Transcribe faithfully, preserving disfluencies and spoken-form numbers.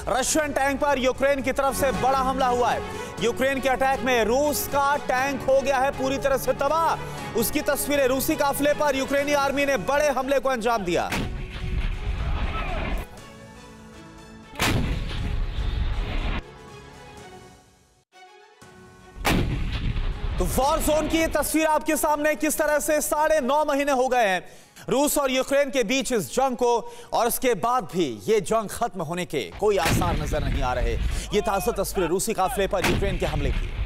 Russian tank पर Ukraine की तरफ से बड़ा हमला हुआ है। यूक्रेन के अटैक में रूस का टैंक हो गया है पूरी तरह से तबाह। उसकी तस्वीरें, रूसी काफिले पर यूक्रेनी आर्मी ने बड़े हमले को अंजाम दिया। तो वॉर जोन की ये तस्वीर आपके सामने, किस तरह से साढ़े नौ महीने हो गए हैं रूस और यूक्रेन के बीच इस जंग को, और उसके बाद भी ये जंग खत्म होने के कोई आसार नजर नहीं आ रहे। ये ताज़ा तस्वीर रूसी काफिले पर यूक्रेन के हमले की।